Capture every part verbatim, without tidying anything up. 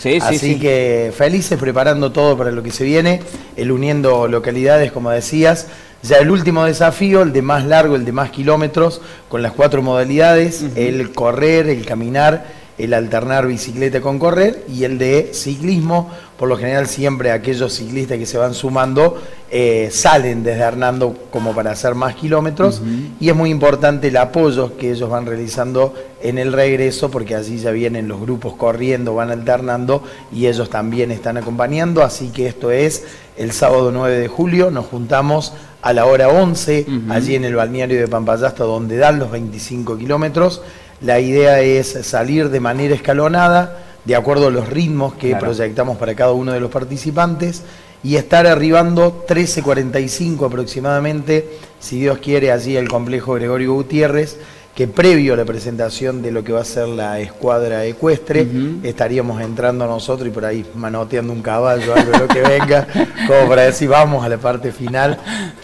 Sí, Así sí, sí. que felices preparando todo para lo que se viene, el uniendo localidades, como decías. Ya el último desafío, el de más largo, el de más kilómetros, con las cuatro modalidades, uh-huh. el correr, el caminar, el alternar bicicleta con correr y el de ciclismo. Por lo general siempre aquellos ciclistas que se van sumando eh, salen desde Hernando como para hacer más kilómetros, uh-huh. y es muy importante el apoyo que ellos van realizando en el regreso, porque allí ya vienen los grupos corriendo, van alternando y ellos también están acompañando. Así que esto es el sábado nueve de julio, nos juntamos a la hora once, uh-huh. allí en el balneario de Pampayasta, donde dan los veinticinco kilómetros. La idea es salir de manera escalonada, de acuerdo a los ritmos que claro. proyectamos para cada uno de los participantes, y estar arribando trece cuarenta y cinco aproximadamente, si Dios quiere, allí al complejo Gregorio Gutiérrez, que previo a la presentación de lo que va a ser la escuadra ecuestre, uh-huh. estaríamos entrando nosotros y por ahí manoteando un caballo, algo de lo que venga, como para decir vamos a la parte final,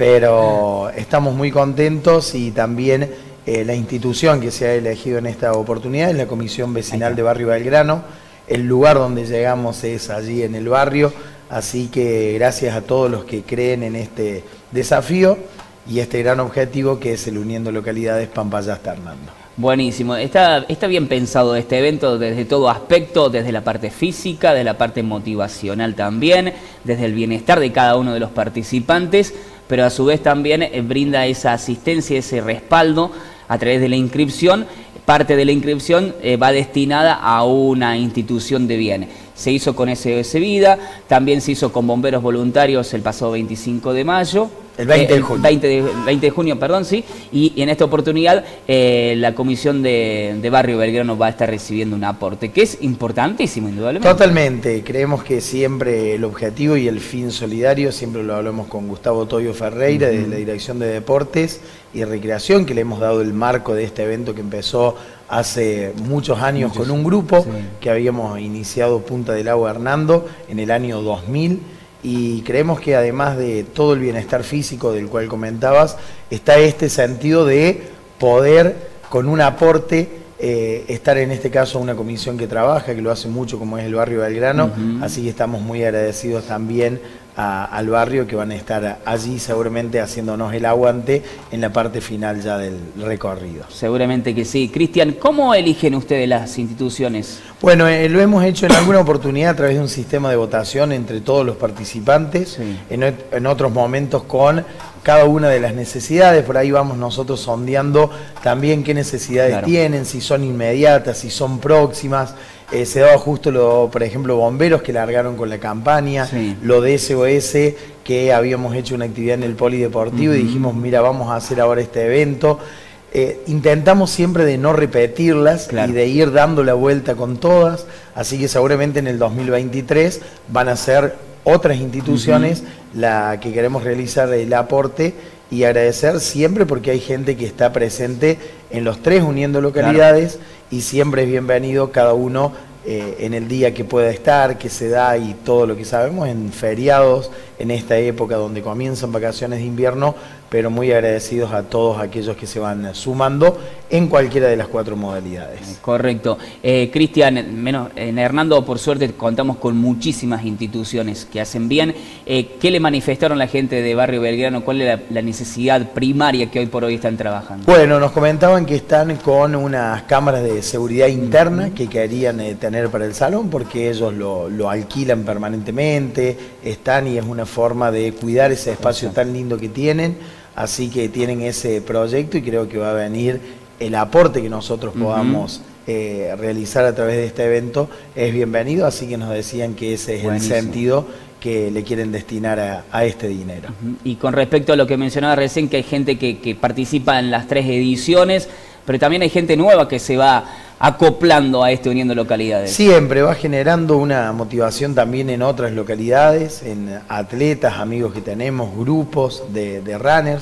pero estamos muy contentos. Y también eh, la institución que se ha elegido en esta oportunidad es la Comisión Vecinal de Barrio Belgrano. El lugar donde llegamos es allí en el barrio, así que gracias a todos los que creen en este desafío y este gran objetivo que es el uniendo localidades Pampayasta Hernando. Buenísimo, está, está bien pensado este evento desde todo aspecto, desde la parte física, desde la parte motivacional también, desde el bienestar de cada uno de los participantes, pero a su vez también eh, brinda esa asistencia, ese respaldo a través de la inscripción. Parte de la inscripción eh, va destinada a una institución de bien. Se hizo con S O S Vida, también se hizo con bomberos voluntarios el pasado veinticinco de mayo. El veinte de junio. veinte de, veinte de junio, perdón, sí. Y, y en esta oportunidad eh, la Comisión de, de Barrio Belgrano va a estar recibiendo un aporte, que es importantísimo, indudablemente. Totalmente. Creemos que siempre el objetivo y el fin solidario, siempre lo hablamos con Gustavo Toyo Ferreira, uh-huh. de la Dirección de Deportes y Recreación, que le hemos dado el marco de este evento que empezó hace muchos años muchos, con un grupo sí. que habíamos iniciado Punta del Agua Hernando en el año dos mil. Y creemos que además de todo el bienestar físico del cual comentabas, está este sentido de poder, con un aporte, eh, estar en este caso una comisión que trabaja, que lo hace mucho, como es el Barrio Belgrano, uh-huh. así que estamos muy agradecidos también a, al barrio, que van a estar allí seguramente haciéndonos el aguante en la parte final ya del recorrido. Seguramente que sí. Cristian, ¿cómo eligen ustedes las instituciones? Bueno, eh, lo hemos hecho en alguna oportunidad a través de un sistema de votación entre todos los participantes, sí. en, en otros momentos con cada una de las necesidades. Por ahí vamos nosotros sondeando también qué necesidades claro. tienen, si son inmediatas, si son próximas. Eh, se daba justo, lo, por ejemplo, bomberos que largaron con la campaña, sí. lo de S O S, que habíamos hecho una actividad en el polideportivo uh-huh. y dijimos, mira, vamos a hacer ahora este evento. Eh, intentamos siempre de no repetirlas claro. y de ir dando la vuelta con todas, así que seguramente en el dos mil veintitrés van a ser otras instituciones uh-huh. la que queremos realizar el aporte, y agradecer siempre porque hay gente que está presente en los tres uniendo localidades claro. y siempre es bienvenido cada uno eh, en el día que pueda estar, que se da, y todo lo que sabemos en feriados, en esta época donde comienzan vacaciones de invierno, pero muy agradecidos a todos aquellos que se van sumando en cualquiera de las cuatro modalidades. Correcto. Eh, Cristian, menos en Hernando, por suerte, contamos con muchísimas instituciones que hacen bien. Eh, ¿Qué le manifestaron la gente de Barrio Belgrano? ¿Cuál es la, la necesidad primaria que hoy por hoy están trabajando? Bueno, nos comentaban que están con unas cámaras de seguridad interna uh-huh. que querían eh, tener para el salón, porque ellos lo, lo alquilan permanentemente, están, y es una forma de cuidar ese espacio tan lindo que tienen. Así que tienen ese proyecto y creo que va a venir el aporte que nosotros podamos uh-huh. eh, realizar a través de este evento, es bienvenido, así que nos decían que ese es Buenísimo. El sentido que le quieren destinar a, a este dinero. Uh-huh. Y con respecto a lo que mencionaba recién, que hay gente que, que participa en las tres ediciones, pero también hay gente nueva que se va acoplando a este uniendo localidades. Siempre va generando una motivación también en otras localidades, en atletas, amigos que tenemos, grupos de, de runners.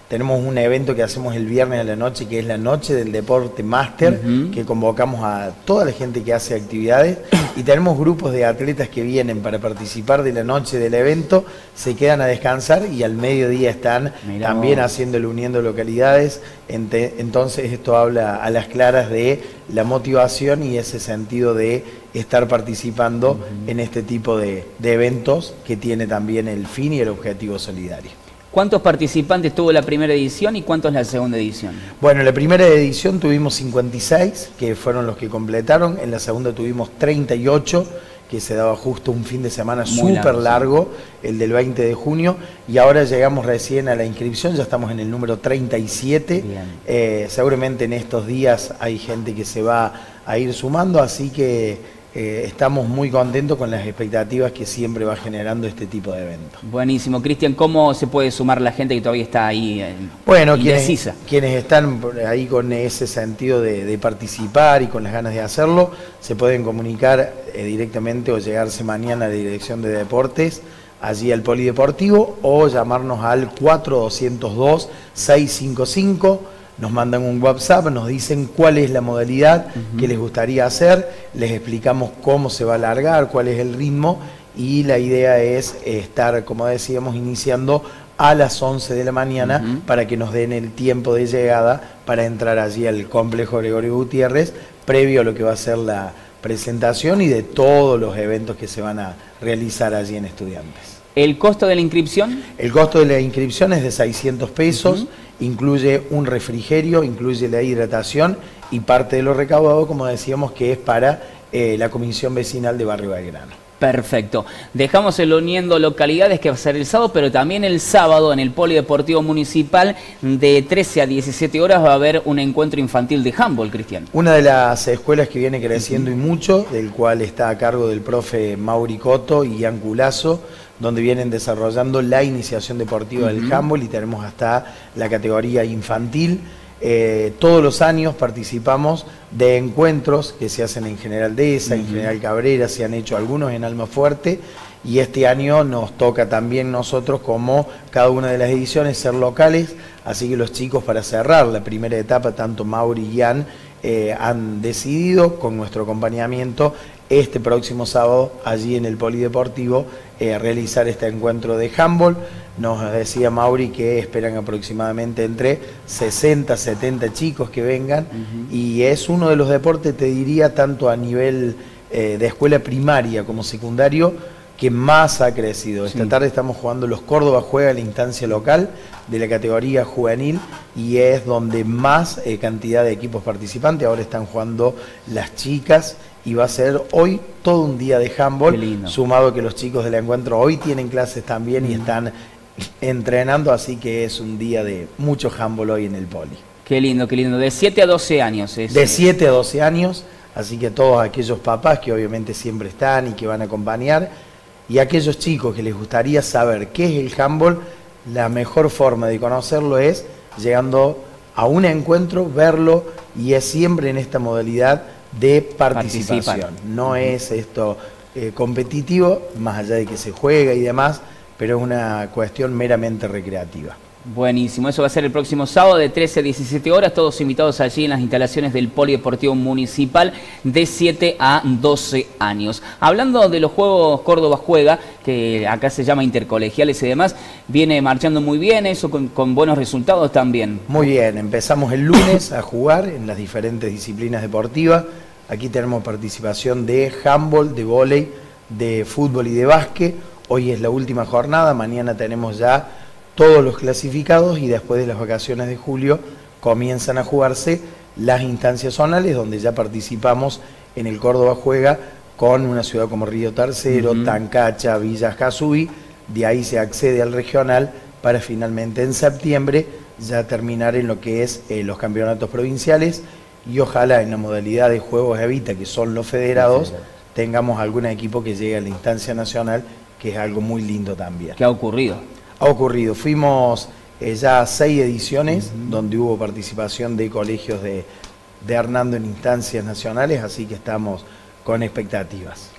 tenemos un evento que hacemos el viernes a la noche, que es la Noche del Deporte Máster, uh-huh. que convocamos a toda la gente que hace actividades, y tenemos grupos de atletas que vienen para participar de la noche del evento, se quedan a descansar y al mediodía están Mirá también vos. haciéndolo, uniendo localidades. Entonces esto habla a las claras de la motivación y ese sentido de estar participando uh-huh. en este tipo de, de eventos que tiene también el fin y el objetivo solidario. ¿Cuántos participantes tuvo la primera edición y cuántos la segunda edición? Bueno, en la primera edición tuvimos cincuenta y seis, que fueron los que completaron. En la segunda tuvimos treinta y ocho, que se daba justo un fin de semana súper largo, sí. el del veinte de junio. Y ahora llegamos recién a la inscripción, ya estamos en el número treinta y siete. Eh, seguramente en estos días hay gente que se va a ir sumando, así que... Eh, estamos muy contentos con las expectativas que siempre va generando este tipo de eventos. Buenísimo. Cristian, ¿cómo se puede sumar la gente que todavía está ahí eh, bueno, indecisa? Quienes, quienes están ahí con ese sentido de, de participar y con las ganas de hacerlo, se pueden comunicar eh, directamente o llegarse mañana a la Dirección de Deportes, allí al Polideportivo, o llamarnos al cuatro dos cero dos, seis cinco cinco. Nos mandan un WhatsApp, nos dicen cuál es la modalidad uh-huh. que les gustaría hacer, les explicamos cómo se va a alargar, cuál es el ritmo, y la idea es estar, como decíamos, iniciando a las once de la mañana uh-huh. para que nos den el tiempo de llegada para entrar allí al complejo Gregorio Gutiérrez, previo a lo que va a ser la presentación y de todos los eventos que se van a realizar allí en Estudiantes. ¿El costo de la inscripción? El costo de la inscripción es de seiscientos pesos, uh-huh. incluye un refrigerio, incluye la hidratación y parte de lo recaudado, como decíamos, que es para eh, la Comisión Vecinal de Barrio Belgrano. Perfecto. Dejamos el Uniendo Localidades, que va a ser el sábado, pero también el sábado en el Polideportivo Municipal de trece a diecisiete horas va a haber un encuentro infantil de handball, Cristian. Una de las escuelas que viene creciendo uh-huh. y mucho, del cual está a cargo del profe Mauri Coto y Ian Culazo, donde vienen desarrollando la iniciación deportiva uh-huh. del handball y tenemos hasta la categoría infantil. Eh, todos los años participamos de encuentros que se hacen en General Dehesa, uh-huh. en General Cabrera, se han hecho algunos en Almafuerte, y este año nos toca también nosotros, como cada una de las ediciones, ser locales, así que los chicos, para cerrar la primera etapa, tanto Mauri y Ian eh, han decidido, con nuestro acompañamiento, este próximo sábado, allí en el Polideportivo, eh, realizar este encuentro de handball. Nos decía Mauri que esperan aproximadamente entre sesenta, setenta chicos que vengan, uh-huh. y es uno de los deportes, te diría, tanto a nivel eh, de escuela primaria como secundario, que más ha crecido. Esta sí. tarde estamos jugando los Córdoba Juega, la instancia local de la categoría juvenil, y es donde más eh, cantidad de equipos participantes. Ahora están jugando las chicas, y va a ser hoy todo un día de handball, sumado que los chicos del encuentro hoy tienen clases también mm. y están entrenando, así que es un día de mucho handball hoy en el Poli. Qué lindo, qué lindo. De siete a doce años. Es... De siete a doce años, así que todos aquellos papás que obviamente siempre están y que van a acompañar, y aquellos chicos que les gustaría saber qué es el handball, la mejor forma de conocerlo es llegando a un encuentro, verlo, y es siempre en esta modalidad de participación. Participar. No uh-huh. es esto eh, competitivo, más allá de que se juega y demás, pero es una cuestión meramente recreativa. Buenísimo, eso va a ser el próximo sábado de trece a diecisiete horas, todos invitados allí en las instalaciones del Polideportivo Municipal, de siete a doce años. Hablando de los Juegos Córdoba Juega, que acá se llama intercolegiales y demás, viene marchando muy bien, eso con, con buenos resultados también. Muy bien, empezamos el lunes a jugar en las diferentes disciplinas deportivas. Aquí tenemos participación de handball, de vóley, de fútbol y de básquet. Hoy es la última jornada, mañana tenemos ya todos los clasificados, y después de las vacaciones de julio comienzan a jugarse las instancias zonales, donde ya participamos en el Córdoba Juega con una ciudad como Río Tercero, uh-huh. Tancacha, Villa Jasubi. De ahí se accede al regional para finalmente en septiembre ya terminar en lo que es eh, los campeonatos provinciales, y ojalá en la modalidad de Juegos Evita, que son los federados, sí, sí. tengamos algún equipo que llegue a la instancia nacional, que es algo muy lindo también. ¿Qué ha ocurrido? Ha ocurrido. Fuimos eh, ya a seis ediciones uh-huh. donde hubo participación de colegios de, de Hernando en instancias nacionales, así que estamos con expectativas.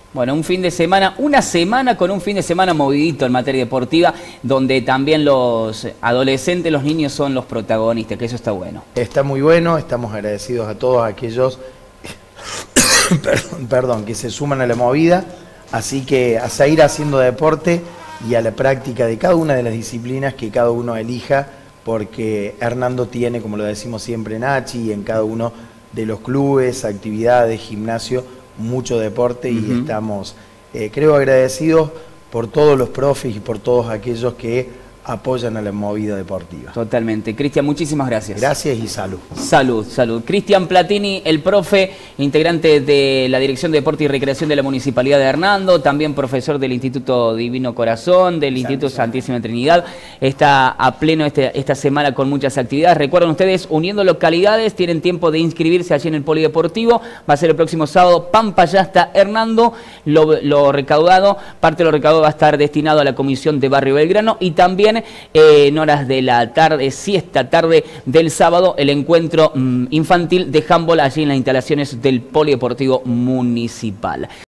Bueno, un fin de semana, una semana con un fin de semana movidito en materia deportiva, donde también los adolescentes, los niños son los protagonistas, que eso está bueno. Está muy bueno, estamos agradecidos a todos aquellos perdón, perdón, que se suman a la movida, así que a seguir haciendo deporte y a la práctica de cada una de las disciplinas que cada uno elija, porque Hernando tiene, como lo decimos siempre, Nachi, en cada uno de los clubes, actividades, gimnasio, mucho deporte. Uh-huh. Y estamos, eh, creo, agradecidos por todos los profes y por todos aquellos que apoyan a la movida deportiva. Totalmente. Cristian, muchísimas gracias. Gracias y salud. Salud, salud. Cristian Platini, el profe, integrante de la Dirección de Deporte y Recreación de la Municipalidad de Hernando, también profesor del Instituto Divino Corazón, del Santísima. Instituto Santísima Trinidad, está a pleno este, esta semana con muchas actividades. Recuerden ustedes, uniendo localidades, tienen tiempo de inscribirse allí en el Polideportivo. Va a ser el próximo sábado, Pampayasta, Hernando. Lo, lo recaudado, parte de lo recaudado va a estar destinado a la Comisión de Barrio Belgrano, y también Eh, en horas de la tarde, siesta tarde del sábado, el encuentro mm, infantil de handball allí en las instalaciones del Polideportivo Municipal.